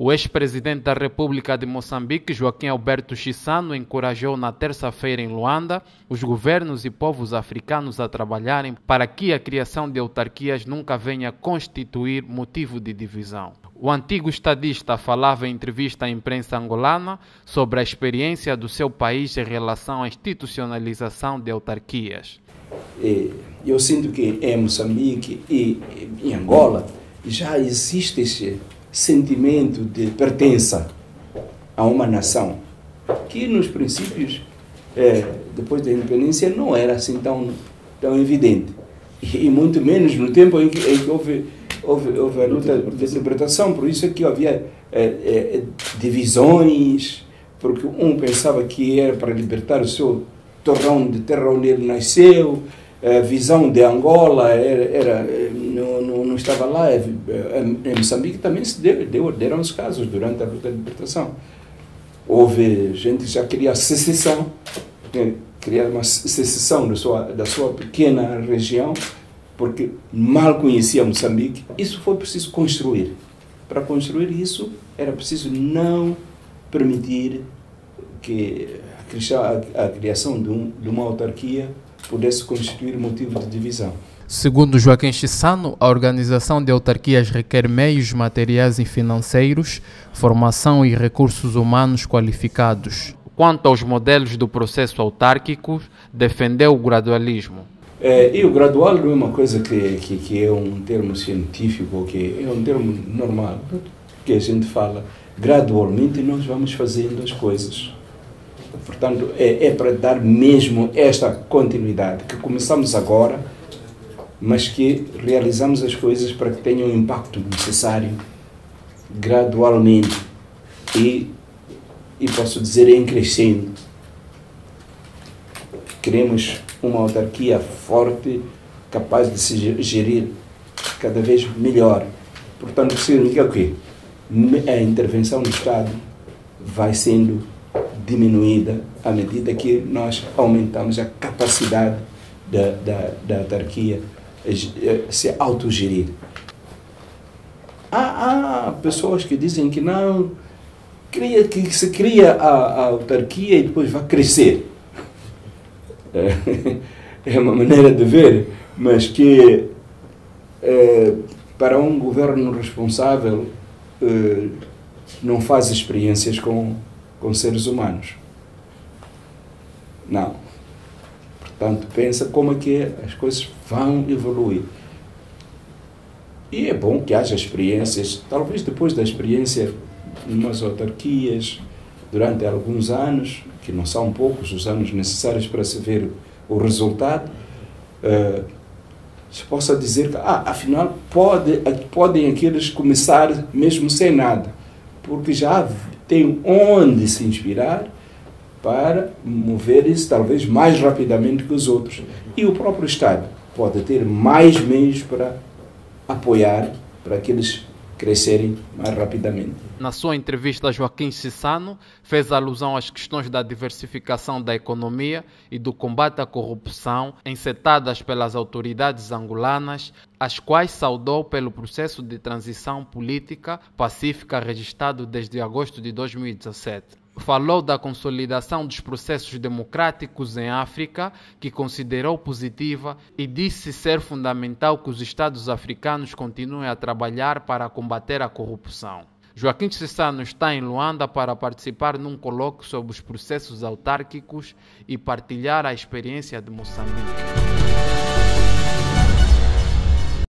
O ex-presidente da República de Moçambique, Joaquim Alberto Chissano, encorajou na terça-feira em Luanda os governos e povos africanos a trabalharem para que a criação de autarquias nunca venha a constituir motivo de divisão. O antigo estadista falava em entrevista à imprensa angolana sobre a experiência do seu país em relação à institucionalização de autarquias. Eu sinto que em Moçambique e em Angola já existe esse sentimento de pertença a uma nação, que nos princípios, depois da independência, não era assim tão evidente. E muito menos no tempo em que houve a luta de libertação. Por isso é que havia divisões, porque um pensava que era para libertar o seu torrão de terra onde ele nasceu. A visão de Angola não estava lá. Em Moçambique também deram os casos durante a luta de libertação. Houve gente que já queria secessão, queria uma secessão da sua pequena região, porque mal conhecia Moçambique. Isso foi preciso construir. Para construir isso, era preciso não permitir que a criação de uma autarquia pudesse constituir motivo de divisão. Segundo Joaquim Chissano, a organização de autarquias requer meios materiais e financeiros, formação e recursos humanos qualificados. Quanto aos modelos do processo autárquico, defendeu o gradualismo. E o gradual não é uma coisa que é um termo científico, que é um termo normal, que a gente fala. Gradualmente nós vamos fazendo as coisas. Portanto, é para dar mesmo esta continuidade, que começamos agora, mas que realizamos as coisas para que tenham o impacto necessário gradualmente e posso dizer, em crescendo. Queremos uma autarquia forte, capaz de se gerir cada vez melhor. Portanto, significa o quê? A intervenção do Estado vai sendo diminuída à medida que nós aumentamos a capacidade da autarquia se autogerir. Há pessoas que dizem que não, que se cria a autarquia e depois vai crescer. É uma maneira de ver, mas que para um governo responsável não faz experiências com seres humanos. Não. Portanto, pensa como é que as coisas vão evoluir. E é bom que haja experiências, talvez depois da experiência em umas autarquias, durante alguns anos, que não são poucos os anos necessários para se ver o resultado, se possa dizer que, afinal, podem aqueles começar mesmo sem nada, porque já tem onde se inspirar para mover-se talvez mais rapidamente que os outros. E o próprio Estado pode ter mais meios para apoiar, para que eles crescerem mais rapidamente. Na sua entrevista, Joaquim Chissano fez alusão às questões da diversificação da economia e do combate à corrupção encetadas pelas autoridades angolanas, as quais saudou pelo processo de transição política pacífica registrado desde agosto de 2017. Falou da consolidação dos processos democráticos em África, que considerou positiva, e disse ser fundamental que os Estados africanos continuem a trabalhar para combater a corrupção. Joaquim Chissano está em Luanda para participar num colóquio sobre os processos autárquicos e partilhar a experiência de Moçambique.